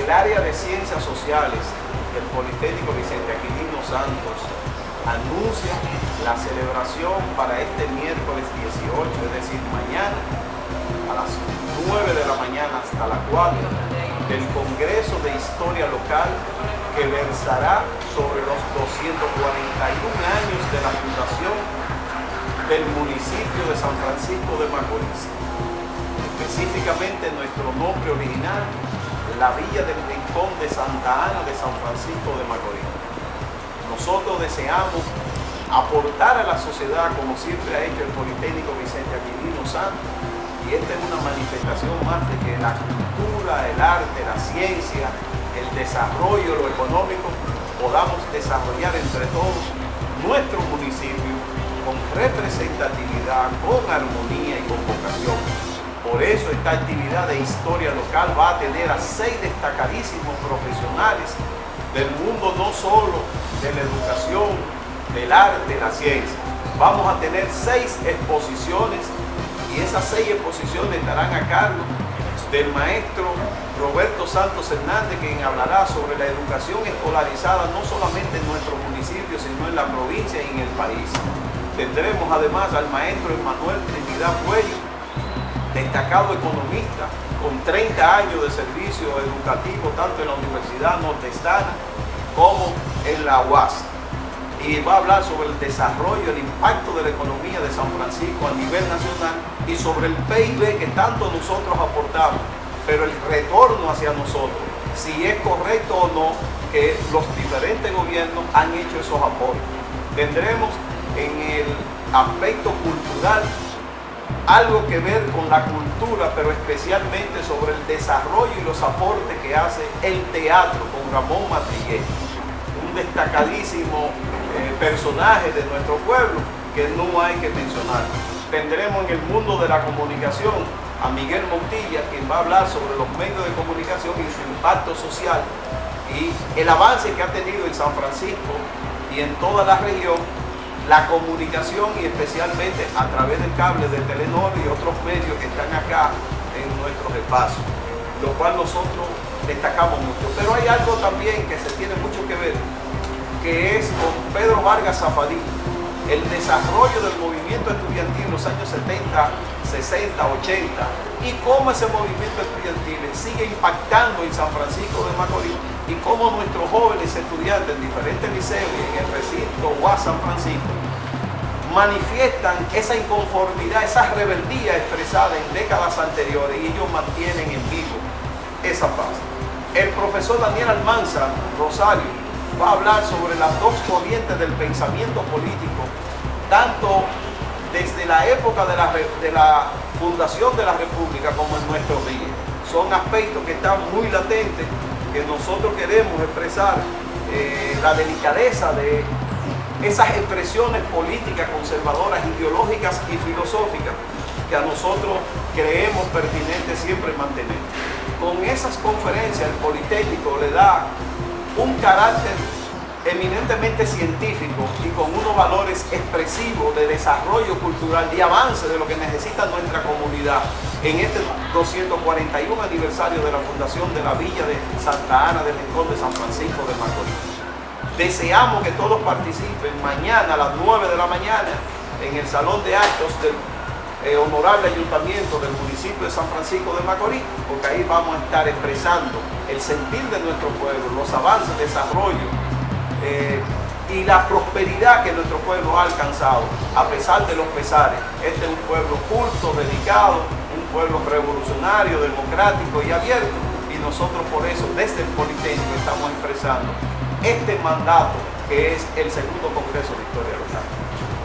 el área de Ciencias Sociales del Politécnico Vicente Aquilino Santos anuncia la celebración para este miércoles 18, es decir, mañana, a las 9 de la mañana hasta las 4, del Congreso de Historia Local que versará sobre los 241 años de la fundación del municipio de San Francisco de Macorís. Específicamente nuestro nombre original, la Villa del Rincón de Santa Ana de San Francisco de Macorís. Nosotros deseamos aportar a la sociedad, como siempre ha hecho el Politécnico Vicente Aquilino Santos, y esta es una manifestación más de que la cultura, el arte, la ciencia, el desarrollo, lo económico, podamos desarrollar entre todos nuestro municipio con representatividad, con armonía y con vocación. Por eso esta actividad de historia local va a tener a 6 destacadísimos profesionales del mundo, no solo de la educación, del arte, la ciencia. Vamos a tener 6 exposiciones y esas 6 exposiciones estarán a cargo del maestro Roberto Santos Hernández, quien hablará sobre la educación escolarizada no solamente en nuestro municipio, sino en la provincia y en el país. Tendremos además al maestro Emanuel Trinidad Puello, destacado economista, con 30 años de servicio educativo tanto en la Universidad Nordestana como en la UAS. Y va a hablar sobre el desarrollo, el impacto de la economía de San Francisco a nivel nacional y sobre el PIB que tanto nosotros aportamos, pero el retorno hacia nosotros, si es correcto o no que los diferentes gobiernos han hecho esos aportes. Tendremos en el aspecto cultural algo que ver con la cultura, pero especialmente sobre el desarrollo y los aportes que hace el teatro con Ramón Matrillé, un destacadísimo personaje de nuestro pueblo que no hay que mencionar. Tendremos en el mundo de la comunicación a Miguel Montilla, quien va a hablar sobre los medios de comunicación y su impacto social y el avance que ha tenido en San Francisco y en toda la región la comunicación, y especialmente a través del cable de Telenor y otros medios que están acá en nuestros espacios, lo cual nosotros destacamos mucho. Pero hay algo también que se tiene mucho que ver, que es con Pedro Vargas Zafadí, el desarrollo del movimiento estudiantil en los años 70, 60, 80, y cómo ese movimiento estudiantil sigue impactando en San Francisco de Macorís y cómo nuestros jóvenes estudiantes en diferentes liceos y en el recinto UAS San Francisco manifiestan esa inconformidad, esa rebeldía expresada en décadas anteriores, y ellos mantienen en vivo esa paz. El profesor Daniel Almanza Rosario va a hablar sobre las dos corrientes del pensamiento político, tanto desde la época de la fundación de la República como en nuestros días. Son aspectos que están muy latentes, que nosotros queremos expresar la delicadeza de esas expresiones políticas conservadoras, ideológicas y filosóficas que a nosotros creemos pertinente siempre mantener. Con esas conferencias el Politécnico le da un carácter eminentemente científico y con unos valores expresivos de desarrollo cultural y avance de lo que necesita nuestra comunidad en este 241 aniversario de la fundación de la Villa de Santa Ana del Rincón de San Francisco de Macorís. Deseamos que todos participen mañana a las 9 de la mañana en el Salón de Actos del Honorable Ayuntamiento del municipio de San Francisco de Macorís, porque ahí vamos a estar expresando el sentir de nuestro pueblo, los avances, desarrollo y la prosperidad que nuestro pueblo ha alcanzado a pesar de los pesares. Este es un pueblo culto, dedicado, un pueblo revolucionario, democrático y abierto, y nosotros por eso desde el Politécnico estamos expresando este mandato que es el segundo Congreso de Historia Local.